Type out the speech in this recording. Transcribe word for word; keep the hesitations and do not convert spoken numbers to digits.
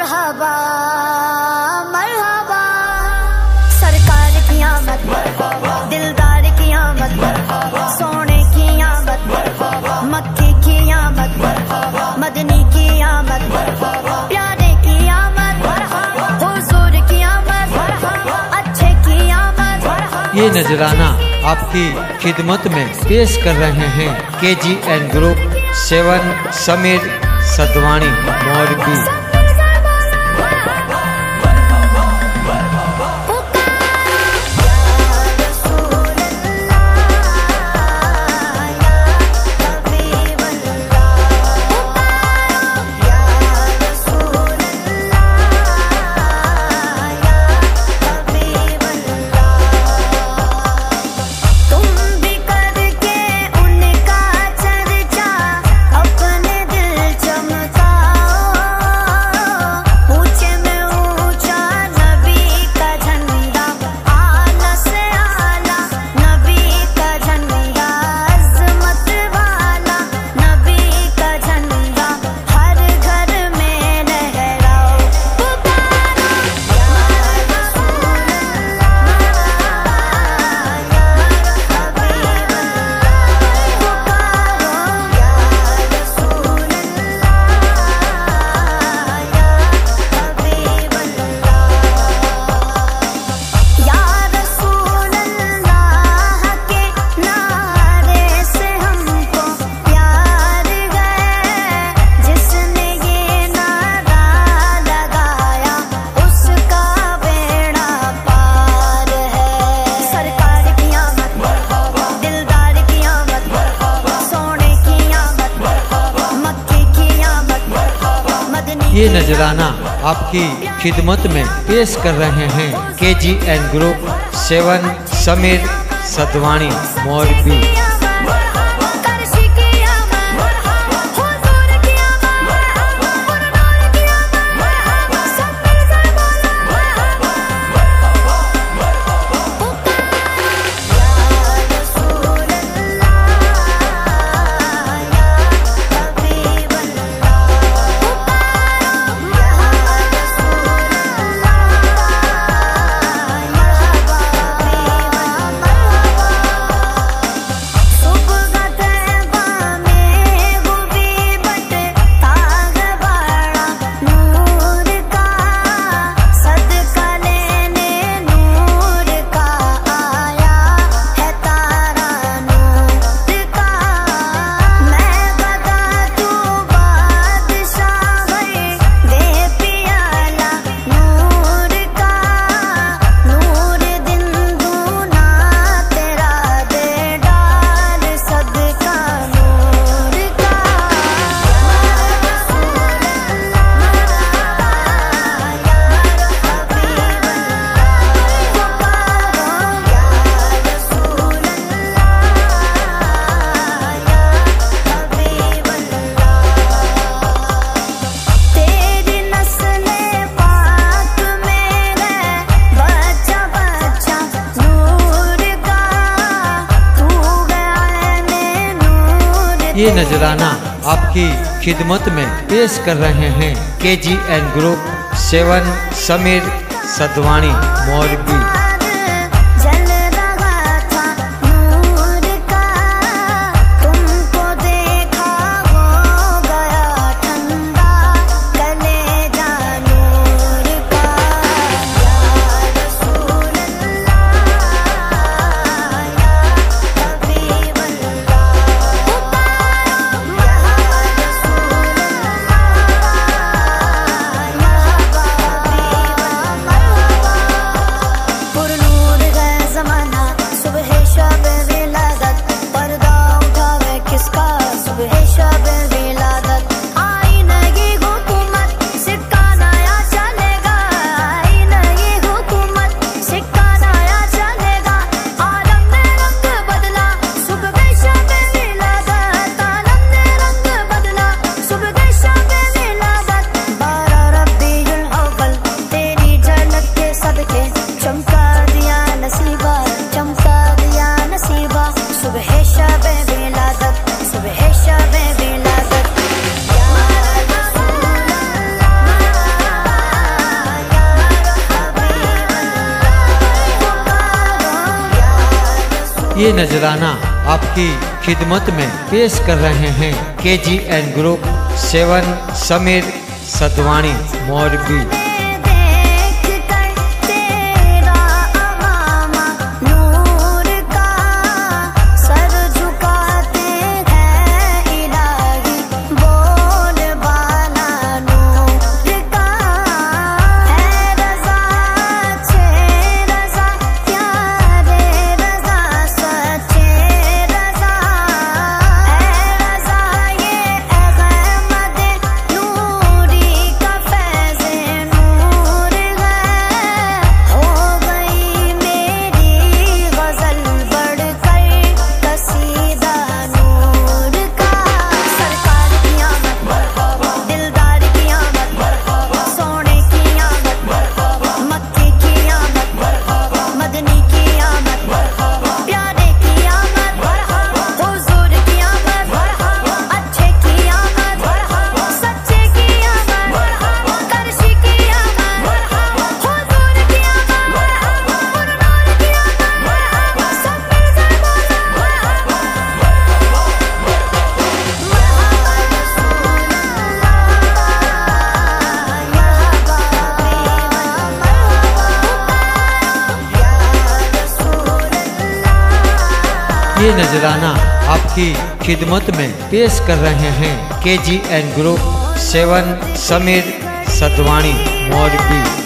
मरहबा मरहबा, सरकार की आमद, दिलदार की आमद, सोने की आमद, मक्की की आमद, मदनी की आमद, प्यारे की आमद, हुजूर की आमद, अच्छे की आमद। ये नजराना आपकी खिदमत में पेश कर रहे हैं K G N group seven Sameer Sadwani Morbi. ये नजराना आपकी खिदमत में पेश कर रहे हैं K G N group seven Sameer Sadwani Morbi. ये नजराना आपकी खिदमत में पेश कर रहे हैं K G N group seven Sameer Sadwani Morbi. ये नजराना आपकी खिदमत में पेश कर रहे हैं K G N group seven Sameer Sadwani Morbi. ये नजराना आपकी खिदमत में पेश कर रहे हैं K G N group seven Sameer Sadwani Morbi.